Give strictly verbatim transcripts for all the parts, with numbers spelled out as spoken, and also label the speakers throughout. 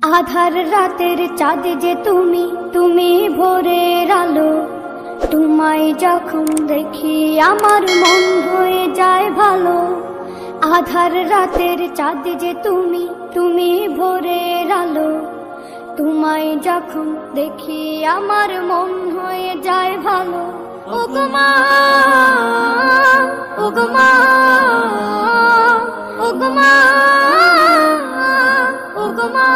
Speaker 1: আধার রাতের চাঁদ যে তুমি, তুমি ভোরের আলো। তোমায় যখন দেখি আমার মন হয়ে যায় ভালো। আধার রাতের চাঁদ যে তুমি, তুমি ভোরের আলো। তোমায় যখন দেখি আমার মন হয়ে যায় ভালো। ওগো মা, ওগো মা, ওগো মা, ওগো মা।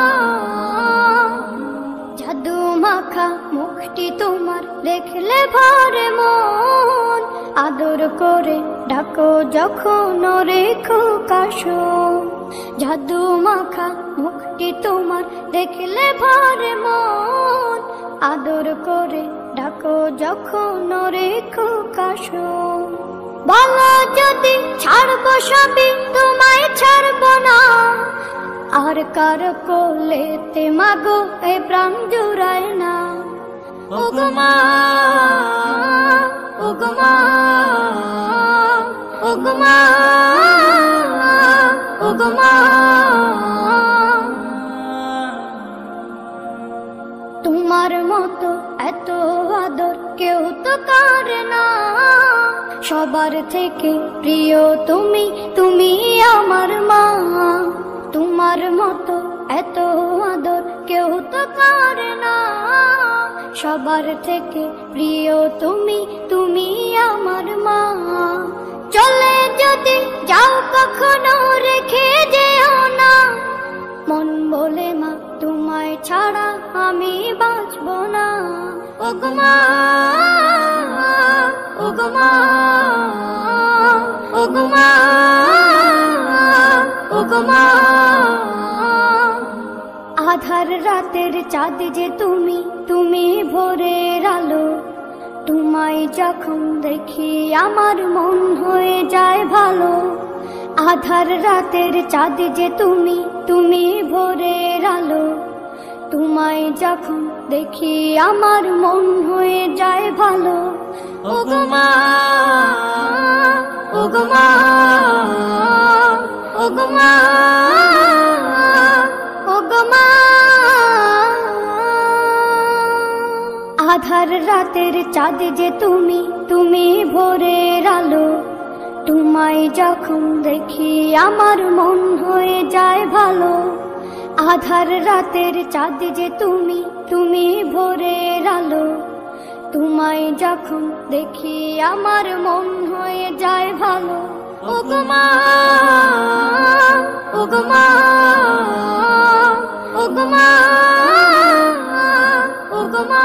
Speaker 1: জাদু মাখা মুখটি তোমার দেখলে ভরে মন। আদর করে ডাকো যখন রেখো কাশো। জাদু মাখা মুখটি তোমার দেখলে ভরে মন। আদর করে ডাকো যখন রেখো কাশো। বলো যদি ছাড়বো সবই, তোমায় ছাড়বো না। আর কার কোলেতে মাগো এ প্রাণ জুড়ায় না। ওগো মা, ওগো মা, ওগো মা, ওগো মা। তোমার মতো এত আদর কেউ তো করে না। সবার থেকে প্রিয় তুমি, তুমি আমার মা। তোমার মতো এত আদর কেউ তো করে না। সবার থেকে প্রিয় তুমি, তুমি আমার মা। চলে যদি যাও কখনো রেখে যেও না। মন বলে মা তোমায় ছাড়া আমি বাঁচব না। ওগো মা, ওগো মা, ওগো মা, ওগো মা। আধার রাতের চাঁদ যে তুমি, তুমি ভোরের আলো। তোমায় যখন দেখি আমার মন হয়ে যায় ভালো। আধার রাতের চাঁদ যে তুমি, তুমি ভোরের আলো। তোমায় যখন দেখি আমার মন হয়ে যায় ভালো। ওগো মা, ওগো মা, ওগো মা, ওগো মা। আধার রাতের চাঁদ যে তুমি, তুমি ভোরের আলো। তোমায় যখন দেখি আমার মন হয়ে যায় ভালো। আধার রাতের চাঁদ যে তুমি, তুমি ভোরের আলো। তোমায় যখন দেখি আমার মন হয়ে যায় ভালো। ওগো মা, ওগো মা, ওগো মা, ওগো মা।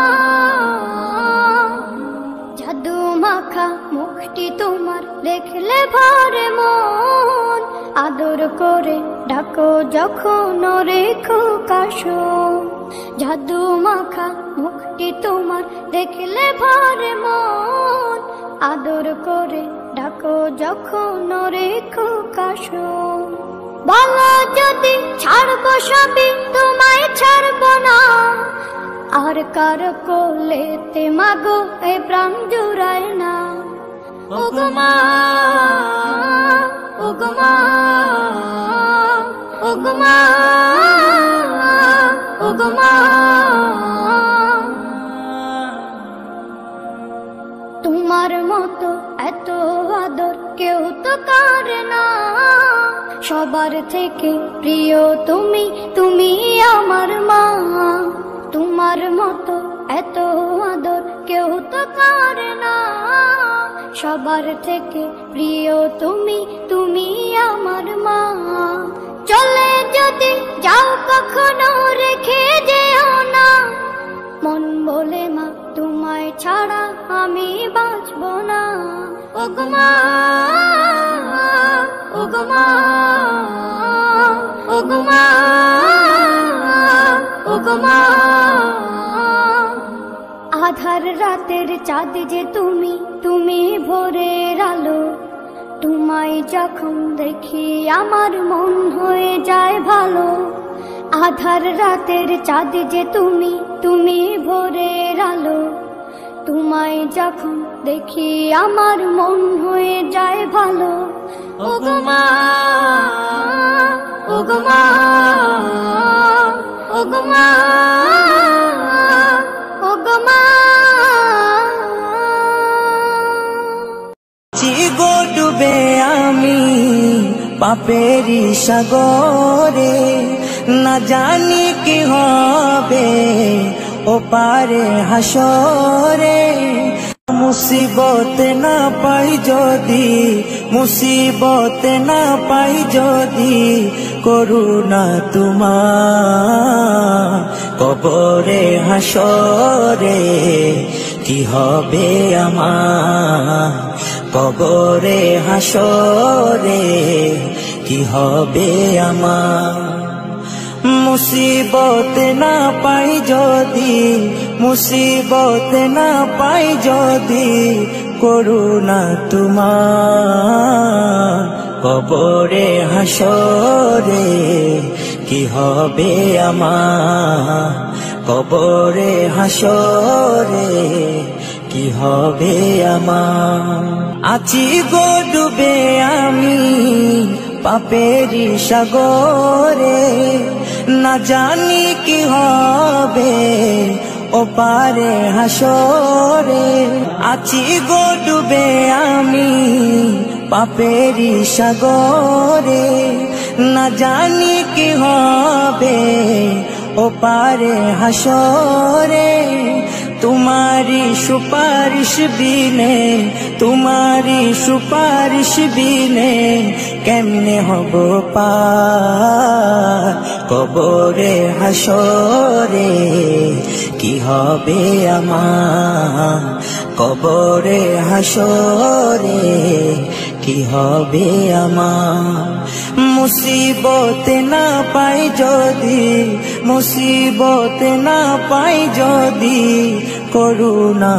Speaker 1: জাদু মাখা মুখটি তোমার দেখলে ভরে মন। আদর করে ডাকো যখন রেখো কাশো। জাদু মাখা মুখটি তোমার দেখলে ভরে মন। আদর করে ডাকো যখন রেখো কাশো। বলো যদি ছাড়বো সবই, তোমায় ছাড়বো না। আর কার কোলেতে মাগো এ প্রাণ জুড়ায় না। ওগো মা, ওগো মা, ওগো মা, ওগো মা। তোমার মতো এত আদর কেউ তো করে না। সবার থেকে প্রিয় তুমি, তুমি আমার মা। তোমার মতো এত আদর কেউ তো করে না। সবার থেকে প্রিয় তুমি, তুমি আমার মা। চলে যদি যাও কখনো রেখে যেও না। মন বলে মা তোমায় ছাড়া আমি বাঁচব না। ওগো মা, ওগো মা, ওগো মা, ওগো মা। আধার রাতের চাঁদ যে তুমি, তুমি ভোরের আলো। তোমায় যখন দেখি আমার মন হয়ে যায় ভালো। আধার রাতের চাঁদ যে তুমি, তুমি ভোরের আলো। তোমায় যখন দেখি আমার মন হয়ে যায় ভালো। ওগো মা, ওগো মা, ওগো মা ওগো মা
Speaker 2: গো ডুবে আমি পাপেরি সাগরে, না জানি কি হবে ও পারে হাসরে। মুসিবত না পাই যদি, মুসিবত না পাই যদি, করুণা তোমার কবরে হাসরে কি হবে আমার, কবরে হাসরে কি হবে আমার। মুসিবত না পাই যদি, মুসিবত না পাই যদি, করুণা তোমার কবরে হাসরে কি হবে আমার, কবরে হাসরে কি হবে আমার। আছি গো ডুবে আমি পাপেরি সাগরে, না জানি কি হবে ও পারে হাসরে। আছি গো ডুবে আমি পাপেরি সাগরে, না জানি কি হবে ও পারে হাসরে। तुम्हारी सुपारिश बिने, तुम्हारी सुपारिश बिने केमने हबो पार कबरे हासरे की हबे आमार, कबरे हासरे की हबे आमार। मुसीबत ना पाई जदि, मुसीबत ना पाई जदि, করুণা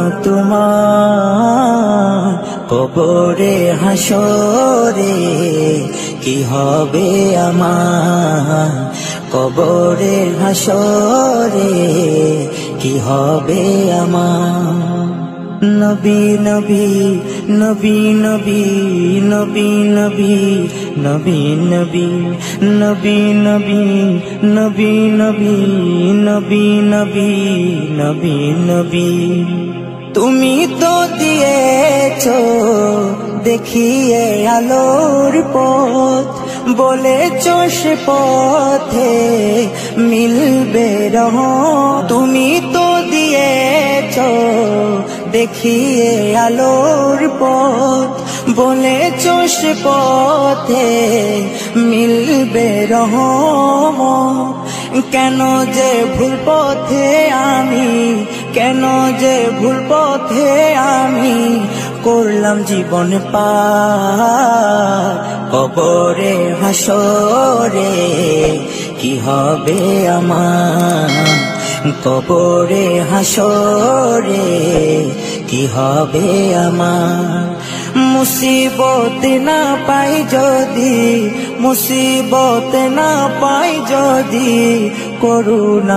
Speaker 2: তোমার কবরে হাসরে কি হবে আমার, কবরে হাসরে কি হবে আমার। নবী নবী নবী নবী নবী নবী নবী নবী নবী নবী নবী নবী নবী নবী নবী নবী। তুমি তো দিয়েছো দেখিয়ে আলোর পথ, বলেছো সে পথে মিলবে রহমত। তুমি তো দিয়েছো দেখিয়ে আলোর পথ, বলেছো সে পথে মিলবে রহমত। কেন যে ভুল পথে আমি, কেন যে ভুল পথে আমি করলাম জীবন পার কবরে হাসরে কি হবে আমার, কবরে হাসরে কি হবে আমার। মুসিবত না পাই যদি, মুসিবত না পাই যদি, করুণা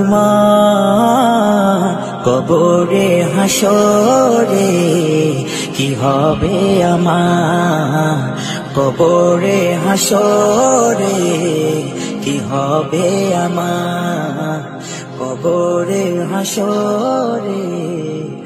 Speaker 2: তোমার কবরে হাসরে কি হবে আমার, কবরে হাসরে কি হবে আমার, কবরে হাসরে